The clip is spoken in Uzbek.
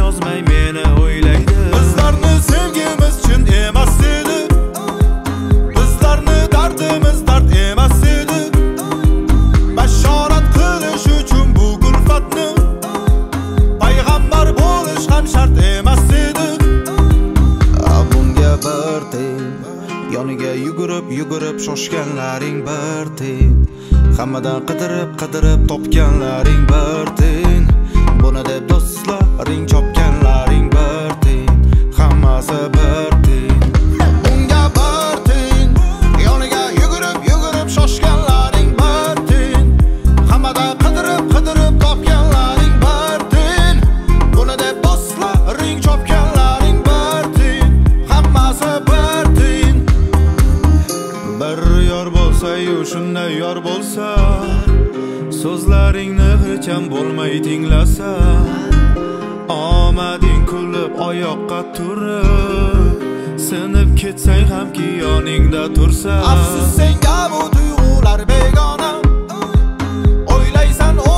yozmay meni o'ylaydi. Bizlarni sevgimiz chin emas edi, bizlarni dardimiz dard emas edi. Bashorat qilish uchun bu gulfatni payg'ambar bo'lish ham shart emas edi. Bunga bir tiyin, yoniga yugurib shoshganlaring bir tiyin, hammadan qidirib topganlaring bir tiyin, buni deb do'stlaring chopganlaring bir tiyin, hammasi bir tiyin. Bunga bir tiyin, yoniga yugurib shoshganlaring bir tiyin, hammadan qidirib topganlaring bir tiyin, buni deb do'stlaring chopganlaring bir tiyin, hammasi bir tiyin. Bir yor bo'lsa-yu shunday yor bo'lsa, so'zlaringni hech ham bo'lmay tinglasa, omading kulib oyoqqa turib, sinib ketsang hamki yoningda tursa. Afsus senga bu tuyg'ular begona, o'ylaysan